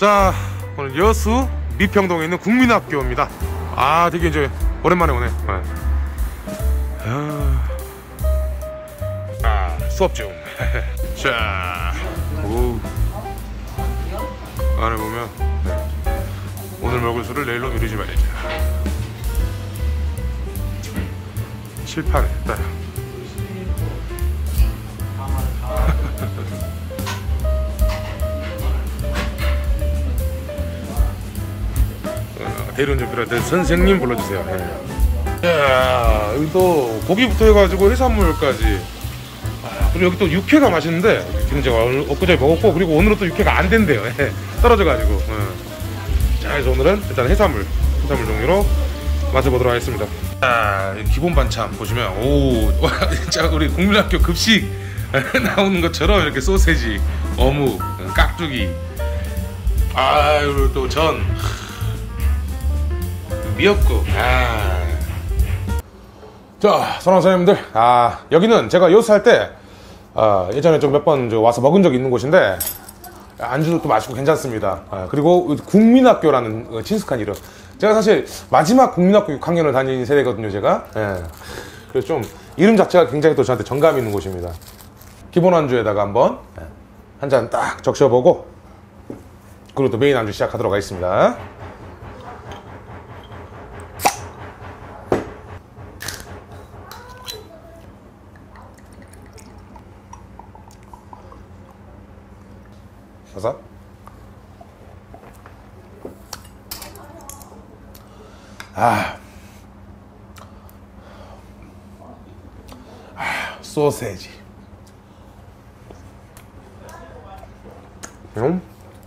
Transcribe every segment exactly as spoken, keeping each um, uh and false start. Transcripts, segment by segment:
자, 오늘 여수 미평동에 있는 국민학교입니다. 아, 되게 이제 오랜만에 오네. 네. 아, 수업 중. 자, 오. 안에 보면 네. 오늘 먹을 술을 내일로 미루지 말자. 칠판에 딱. 대리운전 필요할 때 선생님 불러주세요. 네. 야, 여기 또 고기부터 해가지고 해산물까지. 아, 그리고 여기 또 육회가 맛있는데 지금 제가 엊그제 먹었고, 그리고 오늘은 또 육회가 안 된대요. 네. 떨어져가지고. 네. 자, 그래서 오늘은 일단 해산물 해산물 종류로 마셔보도록 하겠습니다. 자, 기본 반찬 보시면, 오, 진짜 우리 국민학교 급식 나오는 것처럼 이렇게 소세지, 어묵, 깍두기, 아, 그리고 또 전, 미역국. 아. 자, 사랑하는 사장님들, 아, 여기는 제가 여수 살 때 아, 예전에 좀 몇 번 와서 먹은 적이 있는 곳인데 안주도 또 맛있고 괜찮습니다. 아, 그리고 국민학교라는 친숙한 이름. 제가 사실 마지막 국민학교 육 학년을 다닌 세대거든요, 제가. 예. 그래서 좀 이름 자체가 굉장히 또 저한테 정감 있는 곳입니다. 기본 안주에다가 한번 한 잔 딱 적셔보고, 그리고 또 메인 안주 시작하도록 하겠습니다. 가서 아, 아, 소세지. 음?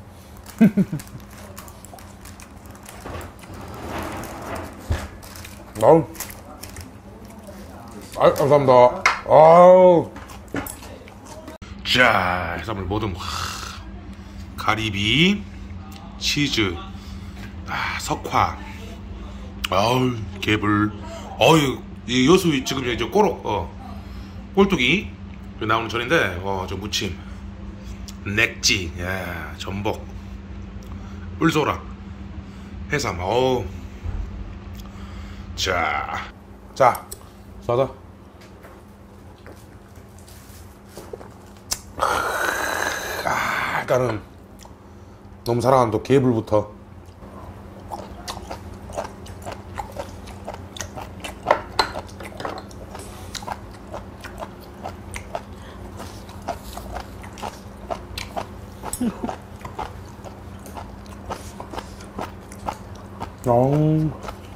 아우, 아, 감사합니다. 아우. 자, 해산물 모듬, 가리비, 치즈, 아, 석화, 아우, 개불, 어유, 이 여수 지금 이제 꼬록, 어, 꼴뚜기 나오는 전인데, 어, 저 무침, 넥지, 야, 전복, 꿀소라, 해삼, 어우. 자, 자, 쏴자. 아, 일단은 너무 사랑하는 또 개불부터. 음.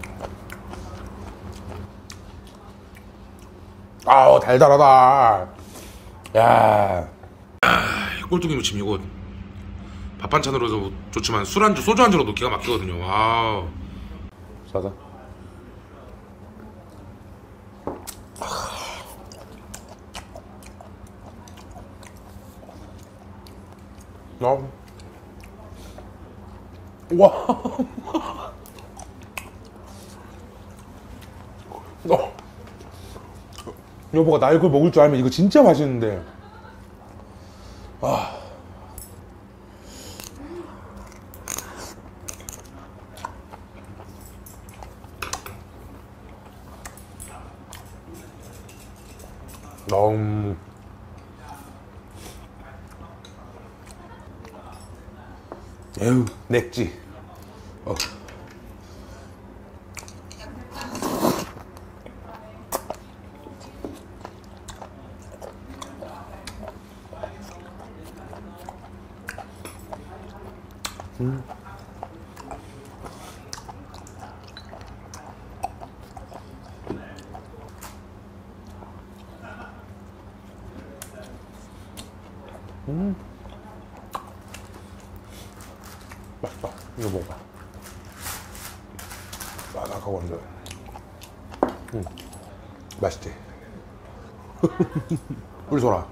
아우, 달달하다. 야, 꼴뚜기 무침 이거 밥 반찬으로도 좋지만 술안주, 소주 안주로도 기가 막히거든요. 와우. 자자. 어. 와. 어. 여보가 나 이걸 먹을 줄 알면 이거 진짜 맛있는데. 아. 너무. 에휴, 넥지. 어. 음. 음. 맛있다. 이거 먹어봐. 바삭하고 완전. 음. 맛있지? 꿀소라.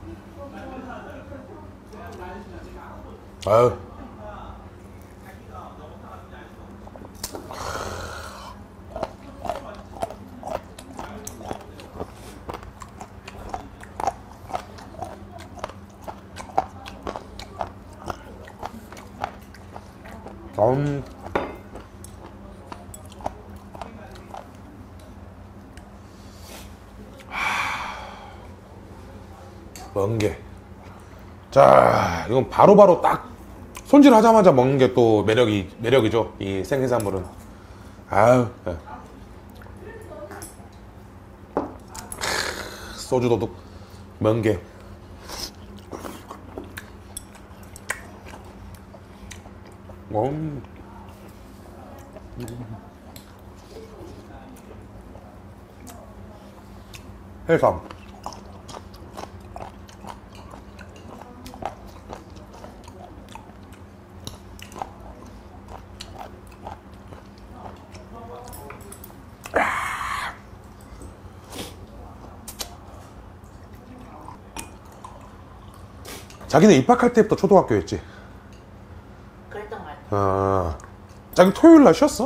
아유. 음. 멍게. 자, 이건 바로바로 딱 손질하자마자 먹는 게 또 매력이, 매력이죠. 이 생해산물은. 아유. 네. 소주 도둑, 멍게. 음. 해삼. 자기는 입학할 때부터 초등학교였지? 그랬던 것 같아. 아, 자기 토요일 날 쉬었어?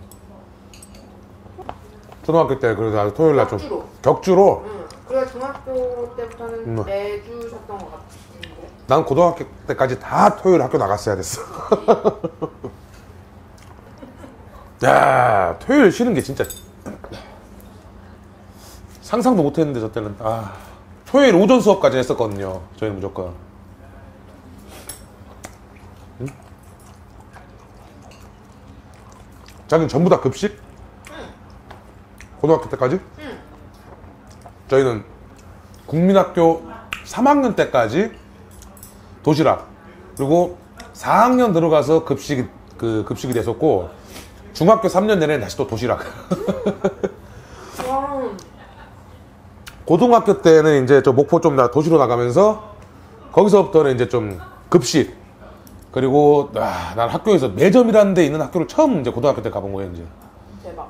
초등학교 때 그래도 토요일 날 좀 격주로. 격주로? 응. 그래 중학교 때부터는 음. 매주 쉬었던 것 같은데. 난 고등학교 때까지 다 토요일 학교 나갔어야 됐어. 야, 토요일 쉬는 게 진짜 상상도 못했는데 저 때는. 아, 토요일 오전 수업까지 했었거든요. 저희는 무조건. 응? 자기는 전부 다 급식? 응. 고등학교 때까지? 응. 저희는 국민학교 삼 학년 때까지 도시락, 그리고 사 학년 들어가서 급식이 그 급식이 됐었고, 중학교 삼 년 내내 다시 또 도시락. 와. 고등학교 때는 이제 저 목포 좀 나 도시로 나가면서 거기서부터는 이제 좀 급식, 그리고 아, 난 학교에서 매점이라는 데 있는 학교를 처음 이제 고등학교 때 가본 거예요. 이제. 대박.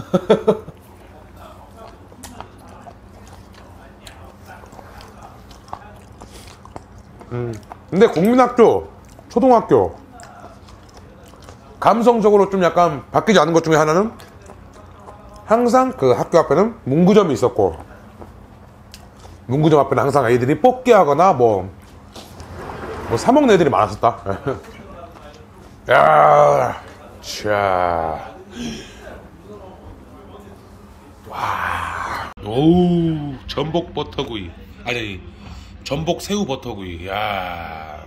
음. 근데 국민학교, 초등학교 감성적으로 좀 약간 바뀌지 않은 것 중에 하나는 항상 그 학교 앞에는 문구점이 있었고, 문구점 앞에는 항상 애들이 뽑기 하거나 뭐, 뭐 사먹는 애들이 많았었다. 야, 자, 와, 오우, 전복 버터구이, 아니, 전복 새우 버터구이. 야,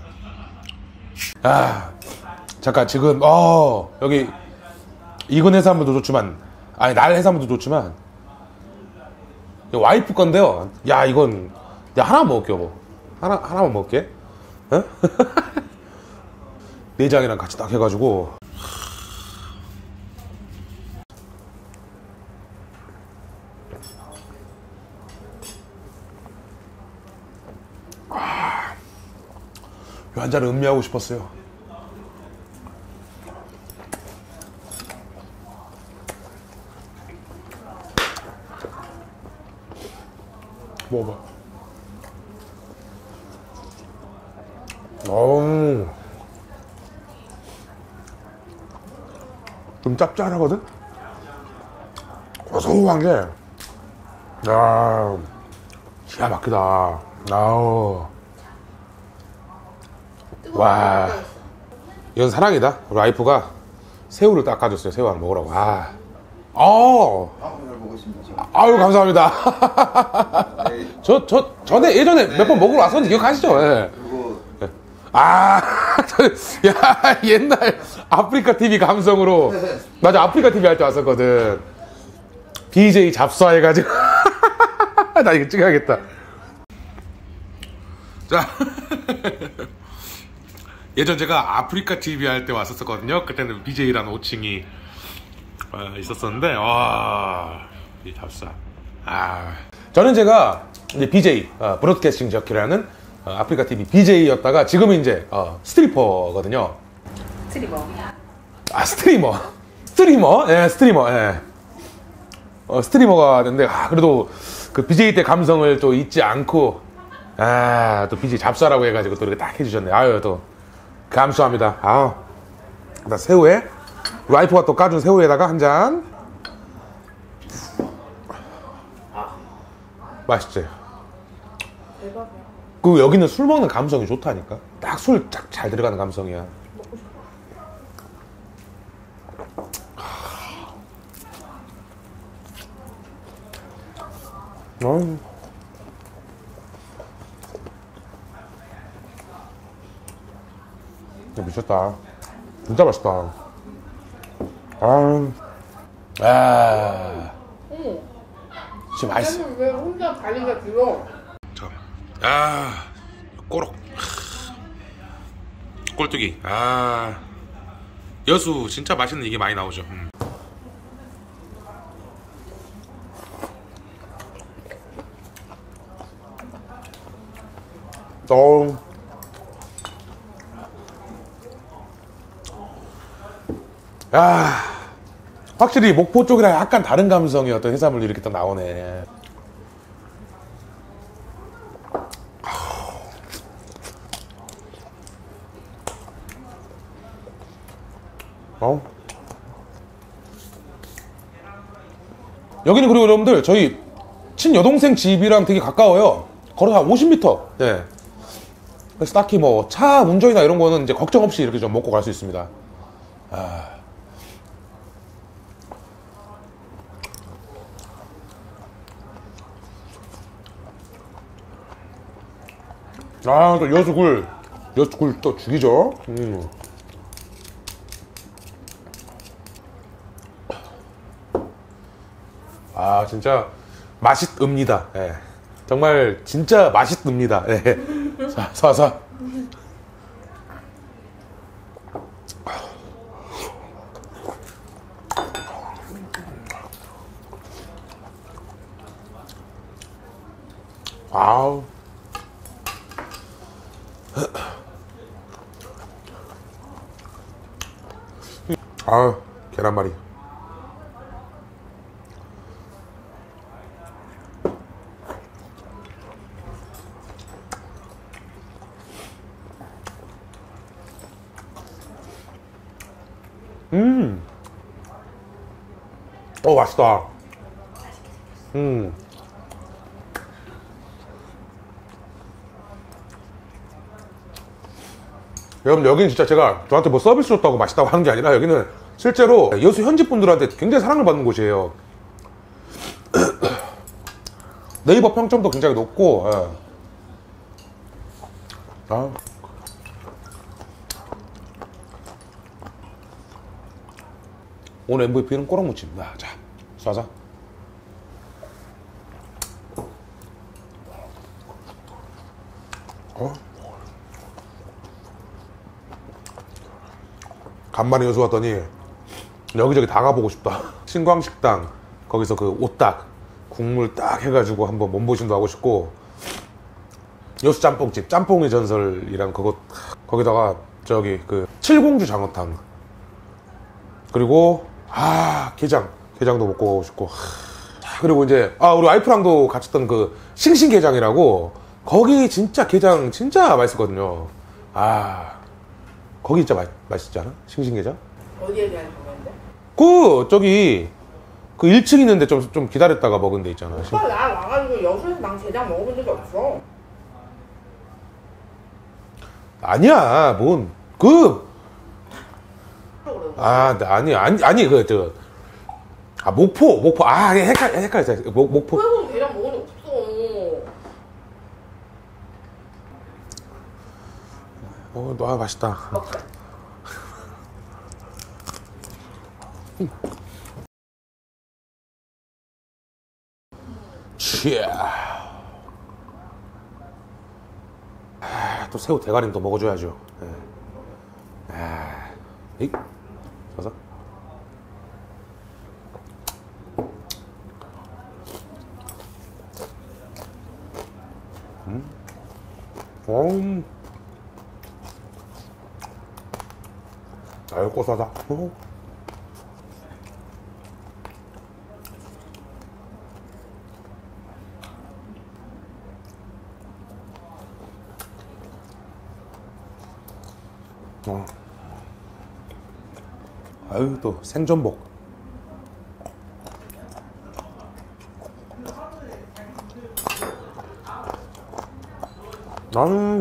아, 잠깐 지금 어 여기 익은 해산물도 좋지만, 아니 날 해산물도 좋지만, 이거 와이프 건데요. 야, 이건 야 하나 먹을게요. 뭐 하나 하나만 먹을게. 어? 내장이랑 같이 딱 해가지고. 아, 한 잔을 음미하고 싶었어요. 먹어봐. 어우, 좀 짭짤하거든? 고소한 게, 야, 기가 막히다. 아우. 와, 이건 사랑이다. 우리 와이프가 새우를 닦아줬어요. 새우 하나 먹으라고. 아, 어. 아유, 감사합니다. 저, 저, 전에 예전에 몇 번 먹으러 왔었는데 기억하시죠? 예. 아, 야, 옛날 아프리카 티비 감성으로. 맞아, 아프리카 티비 할 때 왔었거든. 비제이 잡사해가지고. 나 이거 찍어야겠다. 자. 예전 제가 아프리카 티비 할 때 왔었거든요. 그때는 비제이라는 호칭이 어, 있었었는데, 와, 이 잡사. 아, 저는 제가 이제 비제이, 어, 브로드캐스팅 저키라는 어, 아프리카 티비 비제이였다가 지금은 이제 어, 스트리퍼거든요. 스트리머. 아, 스트리머. 스트리머? 예, 스트리머. 예. 어, 스트리머가 됐는데, 아, 그래도 그 비제이 때 감성을 또 잊지 않고, 아, 또 비제이 잡사라고 해가지고 또 이렇게 딱 해주셨네. 아유, 또 감사합니다. 아, 나 새우에 와이프가 또 까준 새우에다가 한 잔. 맛있지? 대박이야. 그 여기는 술 먹는 감성이 좋다니까. 딱 술 잘 들어가는 감성이야. 어. 미쳤다. 진짜 맛있다. 아, 아, 응. 진짜 맛있어. 쟤는 왜 혼자 다리가 길어? 잠깐만. 아, 꼬록. 꼴뚜기. 아, 여수 진짜 맛있는 이게 많이 나오죠. 음. 똥. 아, 확실히 목포 쪽이랑 약간 다른 감성의 어떤 해산물이 이렇게 또 나오네. 어? 여기는 그리고 여러분들 저희 친여동생 집이랑 되게 가까워요. 걸어서 한 오십 미터. 네. 그래서 딱히 뭐 차 운전이나 이런 거는 이제 걱정 없이 이렇게 좀 먹고 갈 수 있습니다. 아. 아, 또 여수굴. 여수굴 또 죽이죠. 음. 아, 진짜 맛있읍니다. 예. 정말 진짜 맛있습니다. 예. 자, 사사. 아우. 아우, 계란말이. 음. 어, 맛있다. 음. 여러분, 여기는 진짜 제가 저한테 뭐 서비스 줬다고 맛있다고 하는 게 아니라 여기는 실제로 여수 현지 분들한테 굉장히 사랑을 받는 곳이에요. 네이버 평점도 굉장히 높고. 예. 아. 오늘 엠브이피는 꼬랑무침. 아, 자, 쏴자. 어? 간만에 여수 왔더니 여기저기 다 가보고 싶다. 신광식당 거기서 그 오딱 국물 딱 해가지고 한번 몸보신도 하고 싶고, 여수 짬뽕집 짬뽕의 전설이랑 그거 거기다가 저기 그 칠공주 장어탕, 그리고 아 게장 게장도 먹고 가고 싶고, 하, 그리고 이제 아 우리 와이프랑도 같이 했던 그 싱싱게장이라고, 거기 진짜 게장 진짜 맛있었거든요. 아 거기 진짜 맛, 맛있지 않아? 싱싱게장? 어디에 대한 거였는데? 그 저기 그 일 층 있는데 좀, 좀 기다렸다가 먹은 데 있잖아. 오빠 나 와가지고 여수에서 난 게장 먹어본 적이 없어. 아니야 뭔 그 아 아니 아니 아니 그 저 아 목포 목포 아 헷갈 헷갈렸어. 목 목포. 코에서 게장 먹은 적 없어. 어, 아 맛있다. 먹자. 치아. 아, 또 새우 대가리는 또 먹어줘야죠. 네. 아, 에이, 봐서. 음, 음, 아유 고소하다. 어. 어. 아유 또 생전복. 아유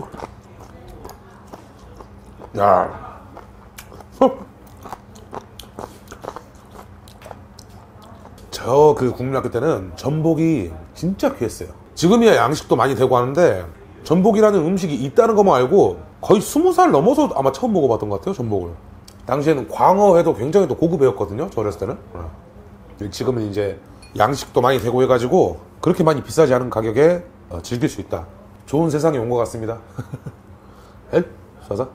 야 헉. 저 저 그 국민학교 때는 전복이 진짜 귀했어요. 지금이야 양식도 많이 되고 하는데 전복이라는 음식이 있다는 것만 알고 거의 스무 살 넘어서 아마 처음 먹어봤던 것 같아요, 전복을. 당시에는 광어회도 굉장히 또 고급이었거든요, 저 어렸을 때는. 지금은 이제 양식도 많이 되고 해가지고 그렇게 많이 비싸지 않은 가격에 어, 즐길 수 있다. 좋은 세상이 온 것 같습니다. 엘? 쏴서?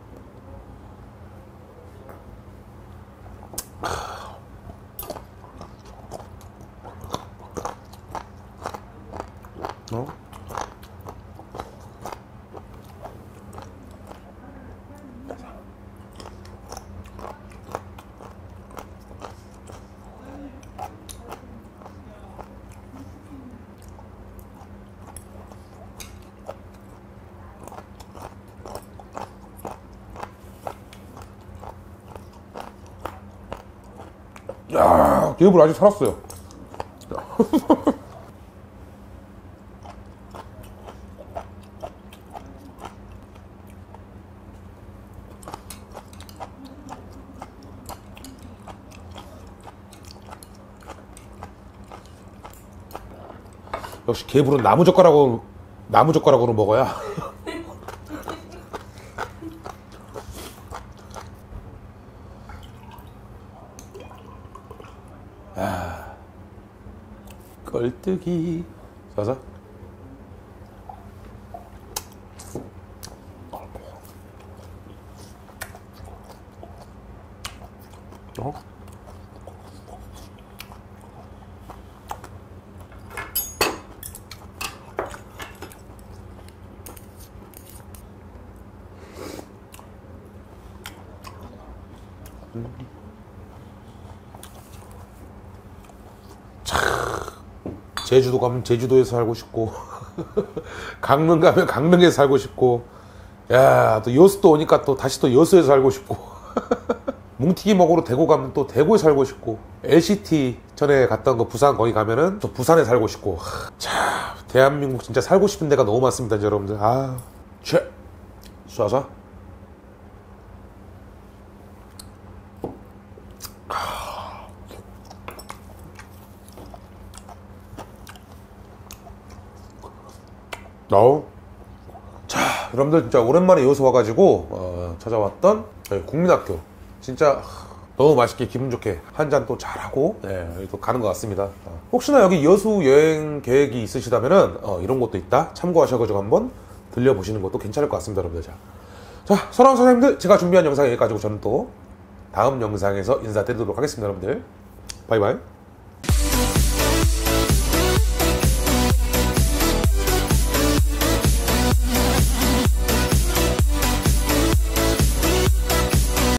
어? 야, 개불 아직 살았어요. 역시 개불은 나무 젓가락으로 나무 젓가락으로 먹어야. 아, 껄뜨기. 자자. 어? 음. 참, 제주도 가면 제주도에서 살고 싶고 강릉 가면 강릉에서 살고 싶고, 야, 또 여수 또 오니까 또 다시 또 여수에서 살고 싶고 뭉티기 먹으러 대구 가면 또 대구에 살고 싶고, 엘시티 전에 갔던 거 부산 거기 가면은 또 부산에 살고 싶고. 참, 대한민국 진짜 살고 싶은 데가 너무 많습니다, 이제 여러분들. 아, 최 쏴서. 어. 자, 여러분들 진짜 오랜만에 여수 와가지고 어, 찾아왔던 저희 국민학교, 진짜 너무 맛있게 기분 좋게 한 잔 또 잘하고, 네, 또 가는 것 같습니다. 어. 혹시나 여기 여수 여행 계획이 있으시다면은 어, 이런 것도 있다 참고하셔가지고 한번 들려보시는 것도 괜찮을 것 같습니다, 여러분들. 자, 자, 사랑하는 선생님들, 제가 준비한 영상 여기까지고 저는 또 다음 영상에서 인사드리도록 하겠습니다, 여러분들. 바이바이.